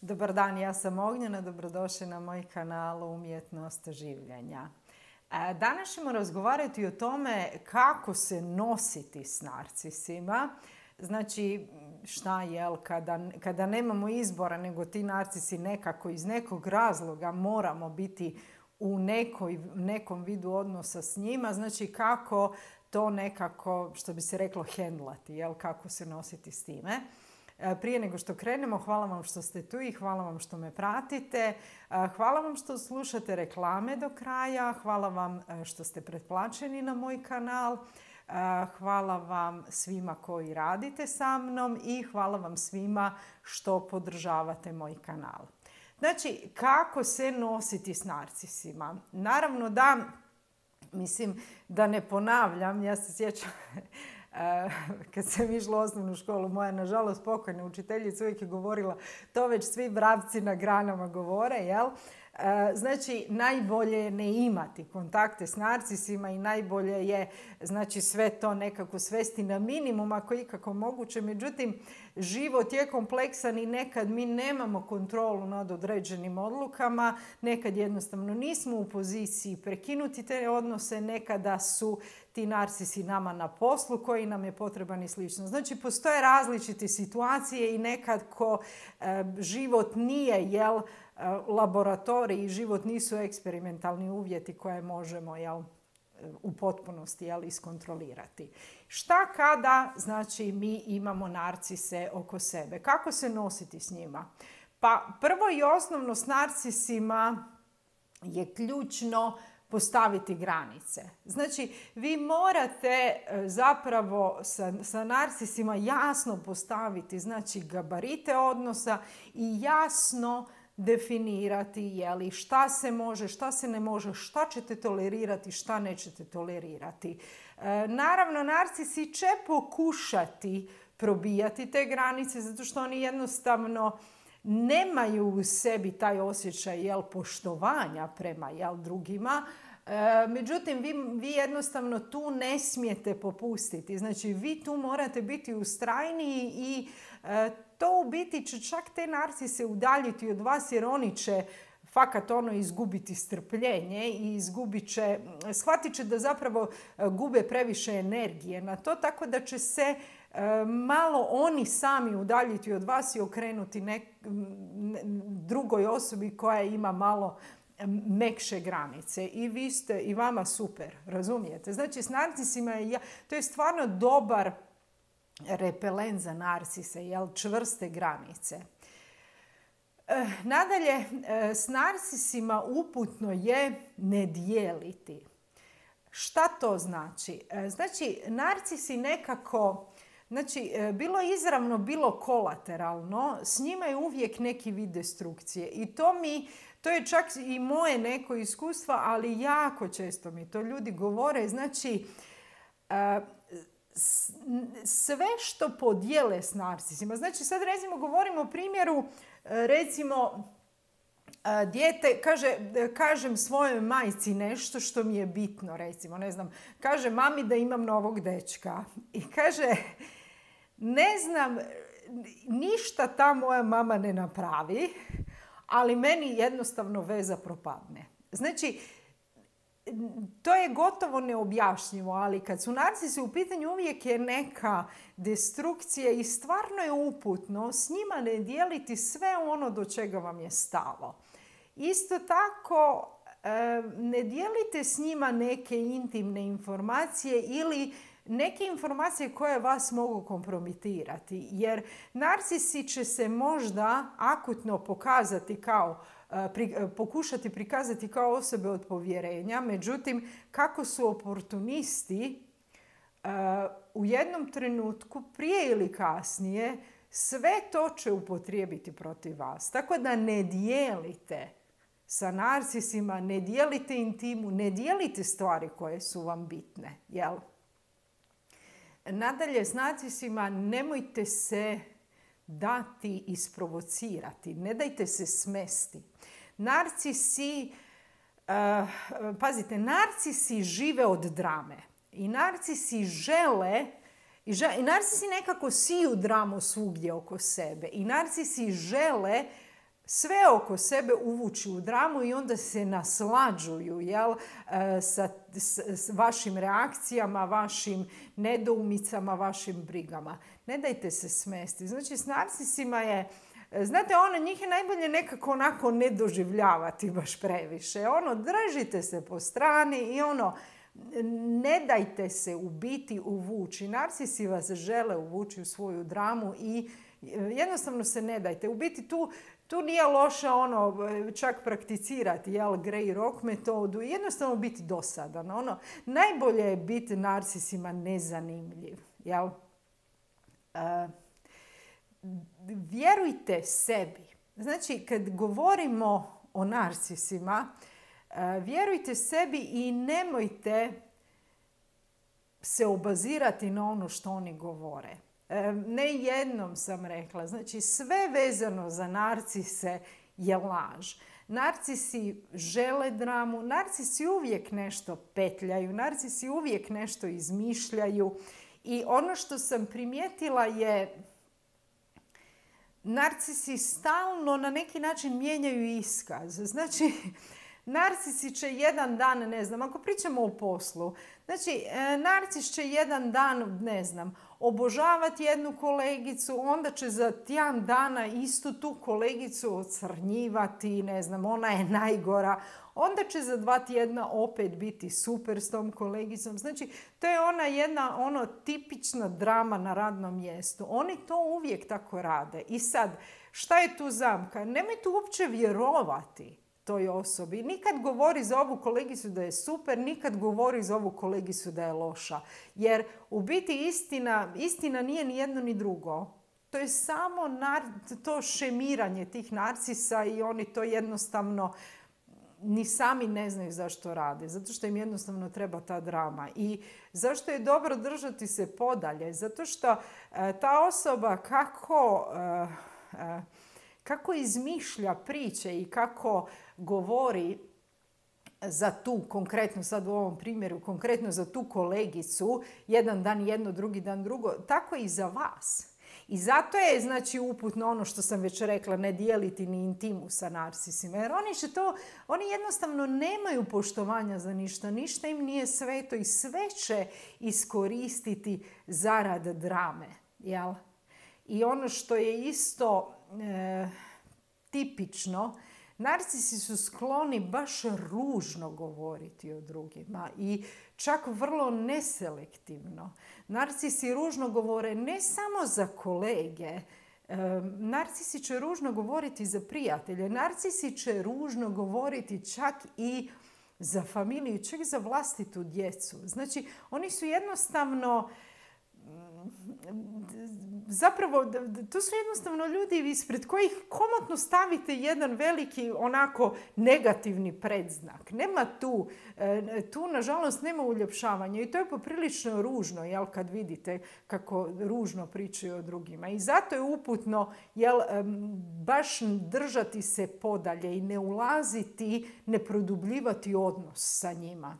Dobar dan, ja sam Ognjena, dobrodošli na moj kanal Umjetnost življenja. Danas ćemo razgovarati o tome kako se nositi s narcisima. Znači, šta jel, kada nemamo izbora, nego ti narcisi nekako iz nekog razloga moramo biti u nekom vidu odnosa s njima. Znači, kako to nekako, što bi se reklo, hendlati, jel, kako se nositi s time. Prije nego što krenemo, hvala vam što ste tu i hvala vam što me pratite. Hvala vam što slušate reklame do kraja. Hvala vam što ste pretplaćeni na moj kanal. Hvala vam svima koji radite sa mnom i hvala vam svima što podržavate moj kanal. Znači, kako se nositi s narcisima? Naravno da, da ne ponavljam, ja se sjećam kad sam išla u osnovnu školu, moja nažalost pokojna učiteljica uvijek je govorila, to već svi vrapci na granama govore, jel? Znači, najbolje je ne imati kontakte s narcisima i najbolje je, znači, sve to nekako svesti na minimum ako je ikako moguće. Međutim, život je kompleksan i nekad mi nemamo kontrolu nad određenim odlukama, nekad jednostavno nismo u poziciji prekinuti te odnose, nekada su ti narcisi nama na poslu koji nam je potreban i slično. Znači, postoje različite situacije i nekad ko život nije, jel, laboratorij i život nisu eksperimentalni uvjeti koje možemo, jel, u potpunosti, jel, iskontrolirati. Šta kada, znači, mi imamo narcise oko sebe? Kako se nositi s njima? Pa prvo i osnovno s narcisima je ključno postaviti granice. Znači, vi morate zapravo sa narcisima jasno postaviti, znači, gabarite odnosa i jasno definirati, jeli, šta se može, šta se ne može, šta ćete tolerirati, šta nećete tolerirati. Naravno, narcisi će pokušati probijati te granice zato što oni jednostavno nemaju u sebi taj osjećaj, jel, poštovanja prema, jel, drugima. Međutim, vi jednostavno tu ne smijete popustiti. Znači, vi tu morate biti ustrajniji i to u biti će čak te narcise udaljiti od vas jer oni će fakat izgubiti strpljenje i shvatit će da zapravo gube previše energije na to, tako da će se malo oni sami udaljiti od vas i okrenuti drugoj osobi koja ima malo mekše granice. I vi ste, i vama super, razumijete? Znači, s narcisima to je stvarno dobar repelent za narcise, jel, čvrste granice. Nadalje, s narcisima uputno je ne dijeliti. Šta to znači? Znači, narcisi nekako, znači, bilo izravno, bilo kolateralno, s njima je uvijek neki vid destrukcije. I to je čak i moje neko iskustvo, ali jako često mi to ljudi govore. Znači, sve što podijele s narcisima. Znači, sad recimo govorimo o primjeru, recimo, dijete, kažem svojoj majci nešto što mi je bitno, recimo, ne znam, kaže mami da imam novog dečka. I kaže, ne znam, ništa ta moja mama ne napravi, ali meni jednostavno veza propadne. Znači, to je gotovo neobjašnjivo, ali kad su narcisi u pitanju uvijek je neka destrukcija i stvarno je uputno s njima ne dijeliti sve ono do čega vam je stalo. Isto tako, ne dijelite s njima neke intimne informacije ili neke informacije koje vas mogu kompromitirati, jer narcisi će se možda akutno pokazati pokušati prikazati kao osobe od povjerenja, međutim, kako su oportunisti, u jednom trenutku, prije ili kasnije, sve to će upotrijebiti protiv vas. Tako da ne dijelite sa narcisima, ne dijelite intimu, ne dijelite stvari koje su vam bitne, jel? Nadalje, s narcisima nemojte se dati isprovocirati, ne dajte se smesti. Narcisi, pazite, narcisi žive od drame i narcisi žele, i narcisi nekako siju dramu svugdje oko sebe i narcisi žele sve oko sebe uvući u dramu i onda se naslađuju s vašim reakcijama, vašim nedoumicama, vašim brigama. Ne dajte se smesti. Znači, s narcisima je, znate, njih je najbolje nekako onako ne doživljavati baš previše. Držite se po strani i ne dajte se u biti uvući. Narcisi vas žele uvući u svoju dramu i jednostavno se ne dajte. U biti tu nije loše čak prakticirati Grey Rock metodu. Jednostavno biti dosadan. Najbolje je biti narcisima nezanimljiv. Vjerujte sebi. Znači, kad govorimo o narcisima, vjerujte sebi i nemojte se obazirati na ono što oni govore. Ne jednom sam rekla, znači sve vezano za narcise je laž. Narcisi žele dramu, narcisi uvijek nešto petljaju, narcisi uvijek nešto izmišljaju i ono što sam primijetila je narcisi stalno na neki način mijenjaju iskaz. Znači, narcisi će jedan dan, ne znam, ako pričamo o poslu, znači, narcis će jedan dan, ne znam, obožavati jednu kolegicu, onda će za tjedan dana istu tu kolegicu ocrnjivati, ne znam, ona je najgora, onda će za 2 tjedna opet biti super s tom kolegicom. Znači, to je ona jedna tipična drama na radnom mjestu. Oni to uvijek tako rade. I sad, šta je tu zamka? Nemojte uopće vjerovati toj osobi. Nikad govori za ovu kolegicu da je super, nikad govori za ovu kolegicu da je loša. Jer u biti istina nije ni jedno ni drugo. To je samo to šemiranje tih narcisa i oni to jednostavno ni sami ne znaju zašto rade. Zato što im jednostavno treba ta drama. I zašto je dobro držati se podalje? Zato što ta osoba kako izmišlja priče i kako govori za tu, konkretno sad u ovom primjeru, konkretno za tu kolegicu, jedan dan jedno, drugi dan drugo, tako i za vas. I zato je, znači, uputno ono što sam već rekla, ne dijeliti ni intimu sa narcisima. Jer oni jednostavno nemaju poštovanja za ništa. Ništa im nije sveto i sve će iskoristiti zarad drame. Jel? I ono što je isto tipično, narcisi su skloni baš ružno govoriti o drugima i čak vrlo neselektivno. Narcisi ružno govore ne samo za kolege, narcisi će ružno govoriti za prijatelje, narcisi će ružno govoriti čak i za familiju, čak i za vlastitu djecu. Znači, oni su jednostavno zapravo, to su jednostavno ljudi ispred kojih komotno stavite jedan veliki onako negativni predznak. Nema tu nažalost nema uljepšavanja i to je poprilično ružno, jel, kad vidite kako ružno pričaju o drugima. I zato je uputno, jel, baš držati se podalje i ne ulaziti, ne produbljivati odnos sa njima.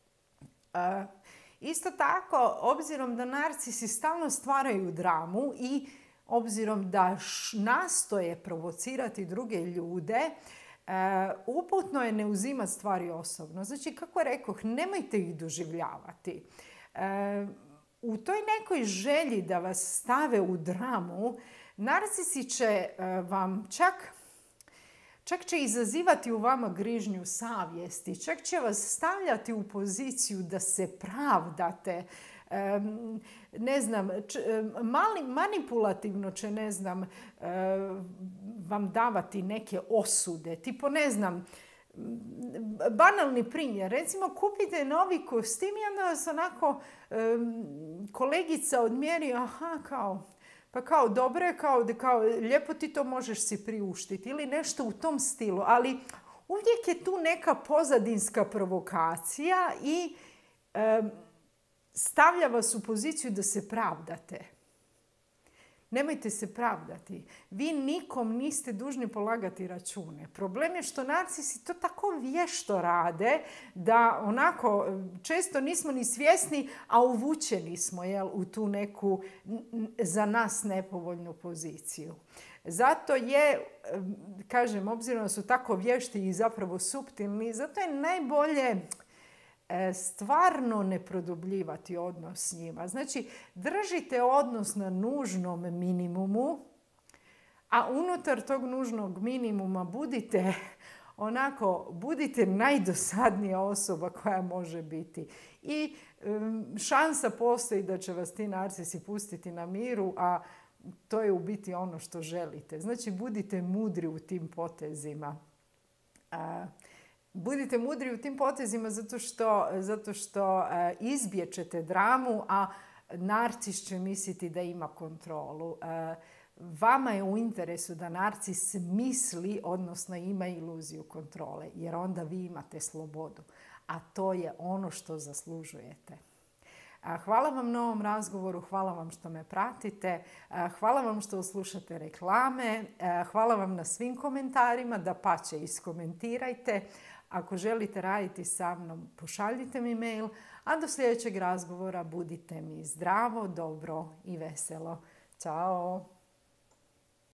Isto tako, obzirom da narcisi stalno stvaraju dramu i obzirom da nastoje provocirati druge ljude, uputno je ne uzimati stvari osobno. Znači, kako rekoh, nemojte ih doživljavati. U toj nekoj želji da vas stave u dramu, narcisi će vam čak će izazivati u vama grižnju savjesti, čak će vas stavljati u poziciju da se pravdate, ne znam, manipulativno će, ne znam, vam davati neke osude, tipo, ne znam, banalni primjer, recimo kupite novi kostim i onda vas onako kolegica odmjeri, aha, kao dobro je, kao lijepo ti to možeš si priuštiti ili nešto u tom stilu. Ali uvijek je tu neka pozadinska provokacija i stavlja vas u poziciju da se pravdate. Nemojte se pravdati. Vi nikom niste dužni polagati račune. Problem je što narcisi to tako vješto rade da onako često nismo ni svjesni, a uvučeni smo, jel, u tu neku za nas nepovoljnu poziciju. Zato je, kažem, obzirom da su tako vješti i zapravo suptilni, zato je najbolje stvarno ne produbljivati odnos s njima. Znači, držite odnos na nužnom minimumu, a unutar tog nužnog minimuma budite najdosadnija osoba koja može biti. I šansa postoji da će vas ti narcisi pustiti na miru, a to je u biti ono što želite. Znači, budite mudri u tim potezima. Budite mudri u tim potezima zato što izbjećete dramu, a narcis će misliti da ima kontrolu. Vama je u interesu da narcis misli, odnosno ima iluziju kontrole, jer onda vi imate slobodu. A to je ono što zaslužujete. Hvala vam na ovom razgovoru, hvala vam što me pratite, hvala vam što slušate reklame, hvala vam na svim komentarima, dapače iskomentirajte. Ako želite raditi sa mnom, pošaljite mi mail, a do sljedećeg razgovora budite mi zdravo, dobro i veselo. Ćao!